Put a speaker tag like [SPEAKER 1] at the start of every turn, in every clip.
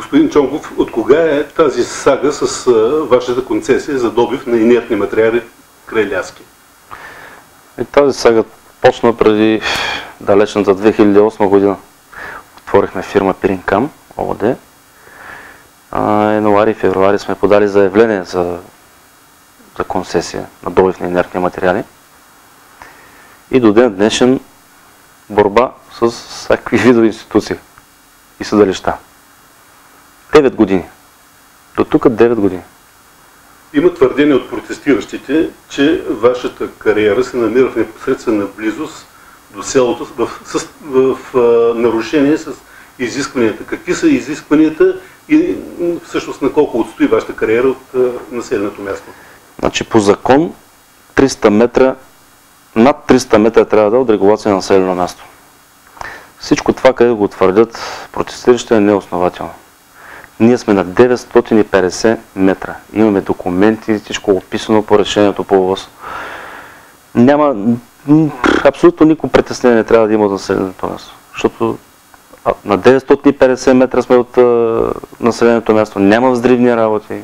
[SPEAKER 1] Господин Чонков, от кога е тази сага с вашата концесия за добив на инертни материали край Ляски?
[SPEAKER 2] Тази сага почна преди далечната 2008 година. Отворихме фирма Пиринкам ООД. Януари и февруари сме подали заявление за концесия на добив на инертни материали. И до ден днешен борба с всякакви видови институции и съдилища. 9 години. До тук 9 години.
[SPEAKER 1] Има твърдение от протестиращите, че вашата кариера се намира в непосредствена близост до селото в нарушение с изискванията. Какви са изискванията и всъщност на колко отстои вашата кариера от населеното място?
[SPEAKER 2] Значи по закон 300 метра, над 300 метра трябва да е от регулация на населено място. Всичко това, къде го твърдят протестиращите, е неоснователно. Ние сме на 950 метра. Имаме документи, всичко описано по решението по ОВОС. Няма, абсолютно никакво притеснение не трябва да има от населеното място. Защото на 950 метра сме от населеното място. Няма взривни работи.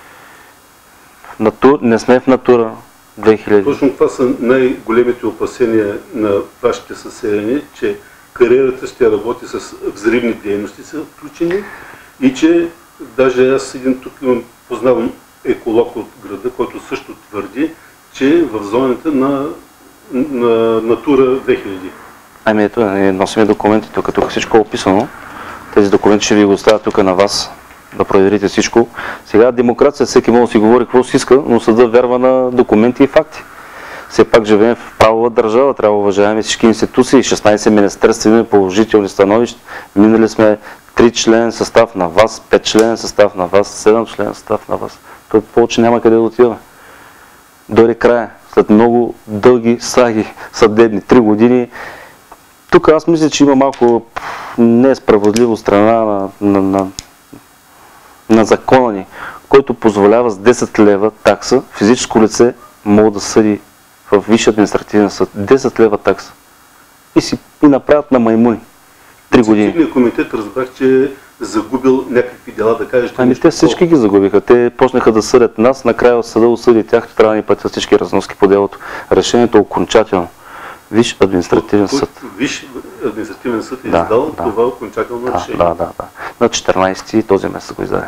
[SPEAKER 2] Не сме в Натура 2000.
[SPEAKER 1] Точно това са най-големите опасения на вашите съселени, че кариерата ще работи с взривни дейности са включени и че даже аз тук познавам еколог от града, който също твърди, че в зоната на Натура 2000.
[SPEAKER 2] Ами ето, носим документи, тук всичко е описано. Тези документи ще ви го оставя тук на вас, да проверите всичко. Сега демокрация, всеки може да си говори какво си иска, но съда вярва на документи и факти. Все пак живеем в правова държава, трябва да уважаваме всички институции, 16 министерства, положителни становища. Минали сме 3-членен състав на вас, 5-членен състав на вас, 7-членен състав на вас. Той повече няма къде да отива. Дори края, след много дълги саги съдебни, 3 години. Тук аз мисля, че има малко несправедливо страна на закона ни, който позволява с 10 лева такса физическо лице може да съди в Висшия административен съд. 10 лева такса. И направят на маймуни. 3 години.
[SPEAKER 1] Съдебният комитет разбрах, че е загубил някакви дела, да кажеш.
[SPEAKER 2] Ами те всички ги загубиха. Те почнаха да съдят нас, накрая съда осъди тях, че трябва да ни платят всички разноски по делото. Решението е окончателно. Висш административен съд.
[SPEAKER 1] Висш административен съд е издал това окончателно решение.
[SPEAKER 2] Да. На 14-ти този месец го издаде.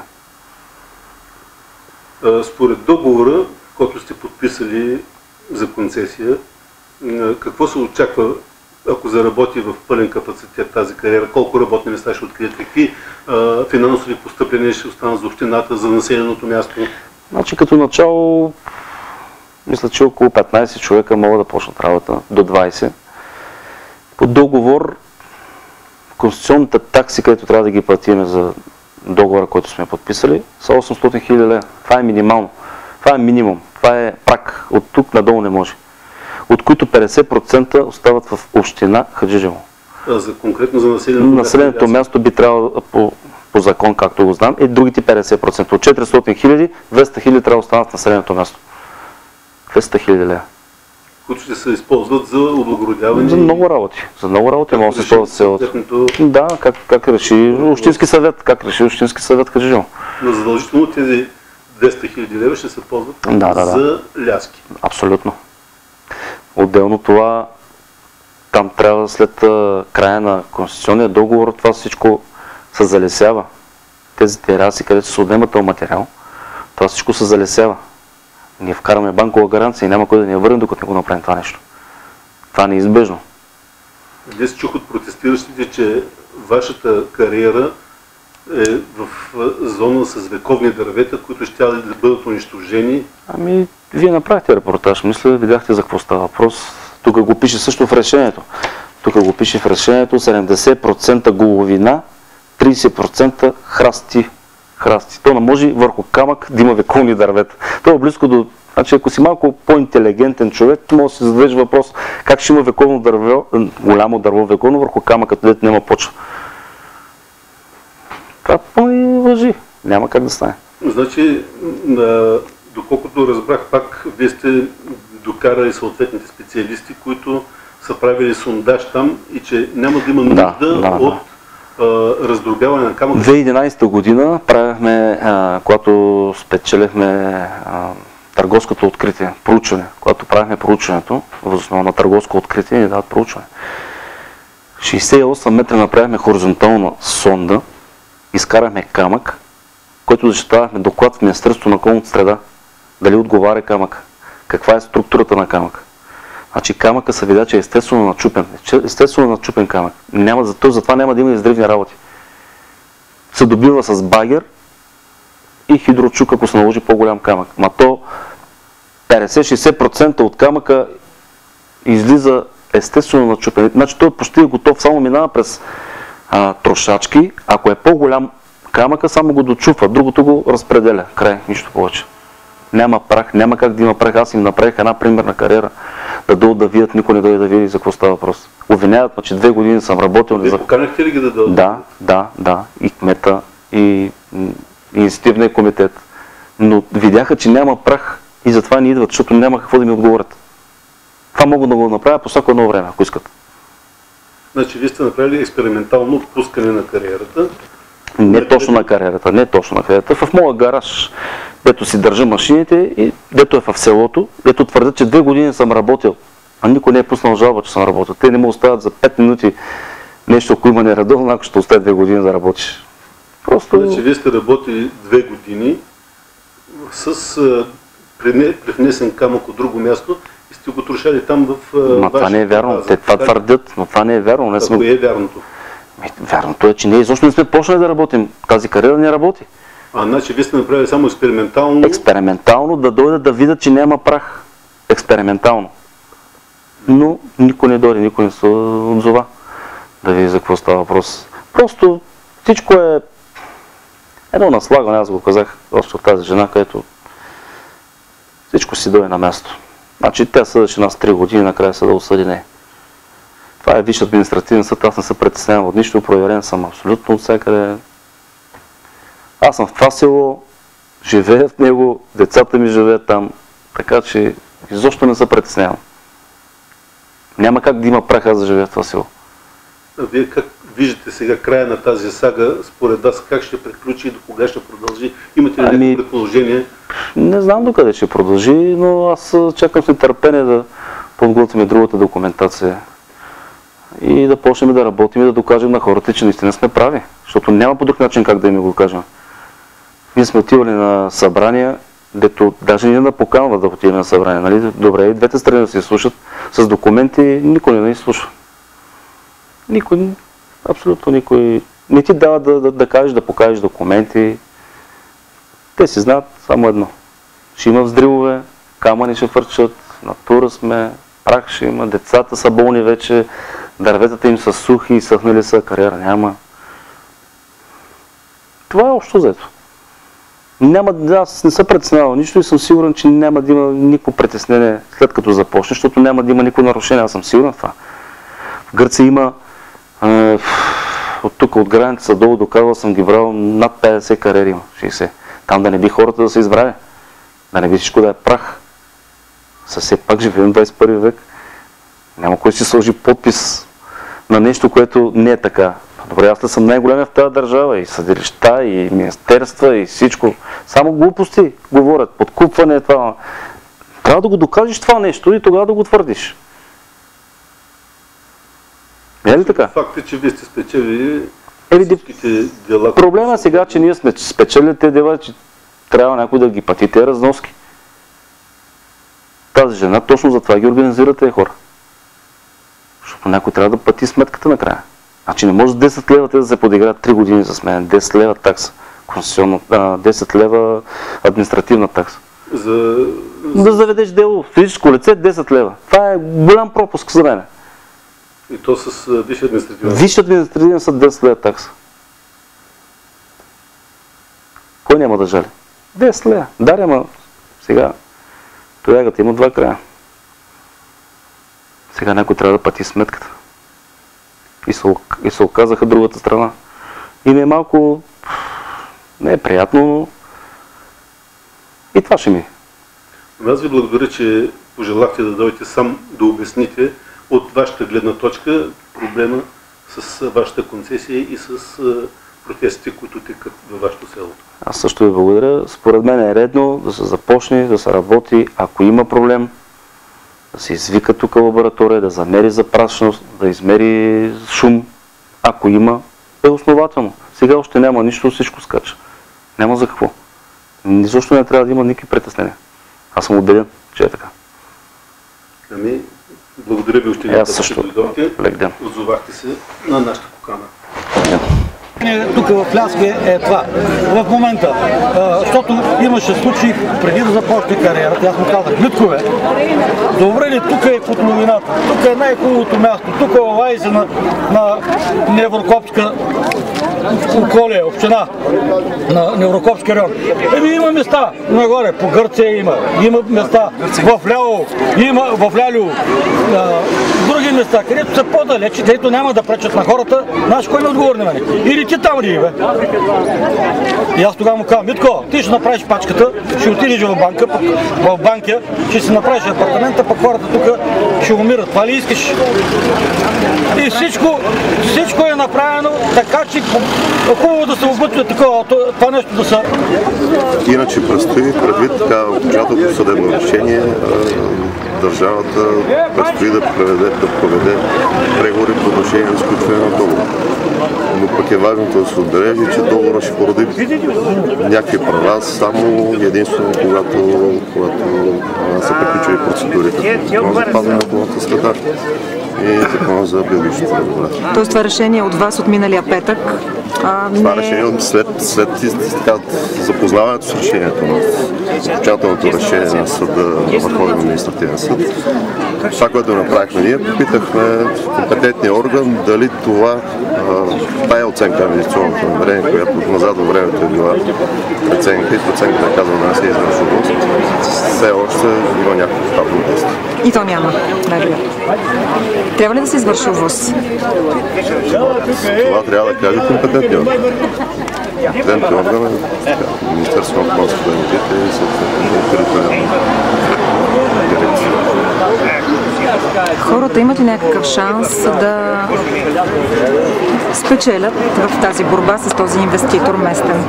[SPEAKER 1] Според договора, който сте подписали за концесия, какво се очаква, ако заработи в пълен капацитет тази кариера? Колко работни места ще открият? Какви финансови постъпления ще останат за общината, за населеното място?
[SPEAKER 2] Значи като начало, мисля, че около 15 човека могат да почнат работа, до 20. По договор, конституционните такси, където трябва да ги платим за договора, който сме подписали, са 800 000 лева. Това е минимално. Това е минимум. Това е прак. От тук надолу не може. От които 50% остават в община Хаджижево.
[SPEAKER 1] Конкретно за
[SPEAKER 2] населеното място би трябвало по закон, както го знам, и другите 50%. От 400 000, 200 000 трябва да останат в населеното място. 200 000 лева.
[SPEAKER 1] Които ще се използват за облагородяване?
[SPEAKER 2] За много работи. За много работи могат да се използват селото. Да, как реши Общински съвет. Как реши Общински съвет Хаджижево.
[SPEAKER 1] Но задължително тези 200 000 лева ще се ползват за Ляски.
[SPEAKER 2] Абсолютно. Отделно това, там трябва след края на конституционния договор, това всичко се залесява. Тези тераси, където се отнема този материал, това всичко се залесява. Ние вкараме банкова гаранция и няма кой да ни я върне, докато не го направим това нещо. Това е неизбежно.
[SPEAKER 1] Днес чух от протестиращите, че вашата кариера е в зона с вековни дървета, които ще да бъдат унищожени.
[SPEAKER 2] Ами, вие направихте репортаж, мисля, видяхте за какво става въпрос. Тук го пише също в решението. Тук го пише в решението 70% головина, 30% храсти. То не може върху камък да има вековни дървета. Това е близко до... Значи, ако си малко по-интелигентен човек, може да се зададеш въпрос как ще има вековно дърво, голямо дърво вековно върху камък, където няма почва. Това пълни лъжи. Няма как да стане.
[SPEAKER 1] Значи, доколкото разбрах пак, вие сте докарали съответните специалисти, които са правили сондаж там и че няма да има нужда от раздробяване на камък?
[SPEAKER 2] 2011 година правихме, когато спечелихме търговското откритие, проучване. Когато правихме проучването, въз основа на търговско откритие, ни дават проучване. 68 метра направихме хоризонтална сонда, изкарахме камък, който защитавахме доклад в Министерството на околната среда. Дали отговаря камък? Каква е структурата на камък? Значи камъка се видя, че е естествено начупен. Естествено начупен камък. Затова няма да има издръвни работи. Се добива с багер и хидрочук, ако се наложи по-голям камък. Ма то 50-60% от камъка излиза естествено начупен. Значи той почти е готов, само минава през трошачки. Ако е по-голям камъка, само го дочупва, другото го разпределя. Край, нищо повече. Няма прах, няма как да има прах. Аз им направих една примерна кариера. Да дойдат да видят, никой не дойде да види за какво става въпрос. Обвиняват ме, че 2 години съм работил.
[SPEAKER 1] Вие поканахте ли ги да дойдат?
[SPEAKER 2] Да. И кмета, и инициативния комитет. Но видяха, че няма прах и затова не идват, защото няма какво да ми отговорят. Това мога да го направя по всяко едно време, ако искат.
[SPEAKER 1] Значи вие сте направили експериментално отпускане на кариерата.
[SPEAKER 2] Не точно на кариерата. В моя гараж, дето си държа машините и дето е в селото, дето твърдят, че 2 години съм работил, а никой не е пуснал жалба, че съм работил. Те не му оставят за 5 минути нещо, ако има нередовно, ако ще остави 2 години да работиш. Просто...
[SPEAKER 1] Значи вие сте работили 2 години с привнесен камък от друго място и сте го трошали там в
[SPEAKER 2] Но това не е вярно. Те това твърдят, но това не е вярно.
[SPEAKER 1] Ако е вярното?
[SPEAKER 2] Вярното е, че ние изобщо не сме почнали да работим. Тази кариера не работи.
[SPEAKER 1] Значи вие сте направили само експериментално?
[SPEAKER 2] Експериментално да дойдат да видят, че няма прах. Експериментално. Но никой не дойде, никой не се отзова да види за какво става въпрос. Просто всичко е едно наслагане, аз го казах още от тази жена, където всичко си дойде на място. Значи тя съдеше нас 3 години, накрая се да осъди не. Това е Висш административен съд, аз не се притеснявам от нищо, проверен съм абсолютно от всякъде. Аз съм в това село, живея в него, децата ми живеят там, така че изобщо не се притеснявам. Няма как да има прах аз да живея в това село.
[SPEAKER 1] Вие как виждате сега края на тази сага, според вас как ще приключи и до кога ще продължи? Имате ли някакво предположение?
[SPEAKER 2] Не знам докъде ще продължи, но аз чакам с нетърпение да подготвим другата документация и да почнем да работим и да докажем на хората, че наистина сме прави. Защото няма по друг начин как да им го кажем. Ние сме отивали на събрания, дето даже не да поканват да отидем на събрание. Нали? Добре, и двете страни да се слушат с документи, никой не изслушва. Никой, абсолютно никой. Не ти дава да кажеш, да покажеш документи. Те си знаят само едно. Ще има взривове, камъни ще фърчат, натура сме, прах ще има, децата са болни вече, дърветата им са сухи и съхнали са, кариера няма. Това е общо взето. Аз не се притеснявам нищо и съм сигурен, че няма да има никакво притеснение след като започне, защото няма да има никакво нарушение, аз съм сигурен в това. В Гърция има от тук, от граница долу до Карла съм ги брал над 50 кариери има, 60. Там да не би хората да се избрави, да не би всичко да е прах. Все пак живеем в 21 век. Няма кой си сложи подпис на нещо, което не е така. Добре, аз съм най-големия в тази държава, и съдилища, и министерства, и всичко. Само глупости говорят, подкупване, това. Трябва да го докажеш това нещо и тогава да го твърдиш. Не ли така?
[SPEAKER 1] Факт е, че вие сте спечели всичките дела.
[SPEAKER 2] Проблема е сега, че ние сме спечели тези дела, че трябва някой да ги плати тези разноски. Тази жена точно за това ги организира тези хора. Защото някой трябва да плати сметката накрая. Значи не може 10 лева те да се подиграят 3 години за мен. 10 лева такса. 10 лева административна такса. Да заведеш дело. Физическо лице 10 лева. Това е голям пропуск за мен.
[SPEAKER 1] И то с Висш административен съд?
[SPEAKER 2] Висш административен съд 10 лева такса. Кой няма да жали? 10 лева. Даря, ама сега тоягата има 2 края. Сега някой трябва да плати сметката. И се оказаха другата страна. И ми е малко... Не е приятно, но... И това ще ми.
[SPEAKER 1] Аз ви благодаря, че пожелахте да дойдете сам да обясните от вашата гледна точка проблема с вашата концесия и с протестите, които текат във вашето село?
[SPEAKER 2] Аз също ви благодаря. Според мен е редно да се започне, да се работи, ако има проблем, да се извика тук лаборатория, да замери запрашеност, да измери шум. Ако има, е основателно. Сега още няма нищо, всичко скача. Няма за какво. Защо не трябва да има никакви притеснения. Аз съм убеден, че е така.
[SPEAKER 1] Ами, благодаря ви още един път, че дойдохте. Отзовахте се на нашата покана.
[SPEAKER 3] Тук в Ляски е това. В момента, защото имаше случаи преди да започне кариерата, аз му казах, Миткове, добре ли, тук е котловината, тук е най-хубавото място, тук е лайзе на Неврокопска околие, община на Неврокопски район. Има места нагоре, по Гърция има места в Ляво, има в Лялю, други места, където са по-далече, където няма да пречат на хората, знаеш кой ми отговори на мене? Или ти там ли бе? И аз тогава му казвам, Митко, ти ще направиш пачката, ще отидеш в банка, ще си направиш апартамента, пък хората тук ще умират. Това ли искаш? И всичко е направено така, че хубаво да се обучва такова, това нещо да са.
[SPEAKER 4] Иначе предстои предвид така окончателното съдебно решение, държавата предстои да проведе преговори по отношение на сключване на договор. Но пък е важно да се отбележи, че договорът ще породи някакви права само единствено когато са приключили процедурите. Закон за опазване на околната среда и Закон за биологичното разнообразие.
[SPEAKER 5] Тоест това решение от вас от миналия петък?
[SPEAKER 4] Това решение след запознаването с решението на окончателното решение на съда, на Върховния административен съд. Това, което направихме ние, попитахме компетентния орган дали тая оценка на инвестиционното намерение, която назад във времето е била преценка и преценката е казала да не се извършва, все още има някакво щатно действие.
[SPEAKER 5] И то няма, най-вероятно. Трябва ли да се извърши ОВОС?
[SPEAKER 4] Това трябва да каже компетентния орган. Компетентния орган е Министерството на околната среда и водите и съответно териториална дирекция.
[SPEAKER 5] Хората имат ли някакъв шанс да спечелят в тази борба с този инвеститор местен?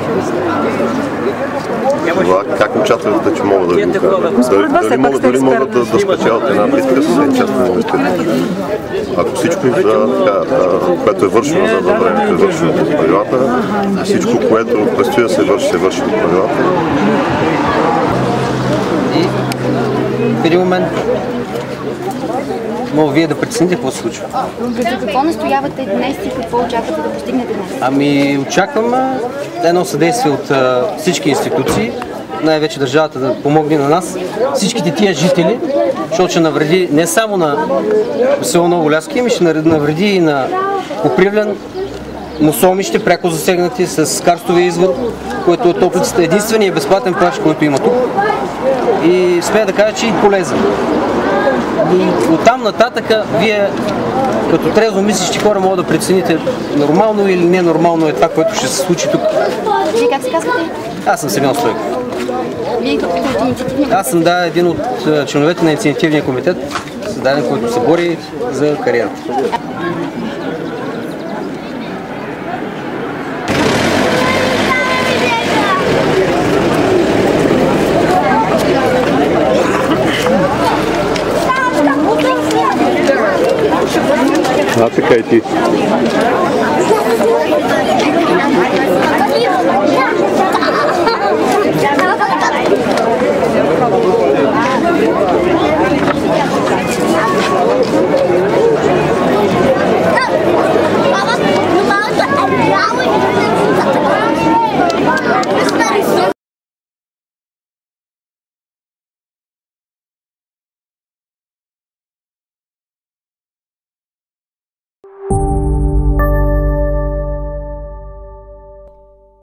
[SPEAKER 4] Това как очаквате, че могат да ви кажат? Дали могат да спечелят една битка с един частен инвеститор? Ако всичко, което е вършено за времето, е вършено по правилата, всичко, което предстои да се върши по правилата.
[SPEAKER 6] И в един момент мога вие да прецените какво се случва.
[SPEAKER 7] За какво настоявате днес и какво очаквате да постигнете днес?
[SPEAKER 6] Ами очакваме едно съдействие от всички институции, най-вече държавата да помогне на нас, всичките тия жители, защото ще навреди не само на село Ново Ляски, ами ще навреди и на Копривлен, Мусолмище, пряко засегнати с карстовия извод, който е топлицата, единственият безплатен плаж, който има тук. И смея да кажа, че и полезен. И оттам нататъка вие като трезво мислещи хора могат да прецените нормално или ненормално е това, което ще се случи тук.
[SPEAKER 7] Вие как се казвате?
[SPEAKER 6] Аз съм Симеон Стойков.
[SPEAKER 7] Вие като инициативния?
[SPEAKER 6] Аз съм един от членовете на инициативния комитет, създаден, който се бори за кариерата.
[SPEAKER 1] Така и ти.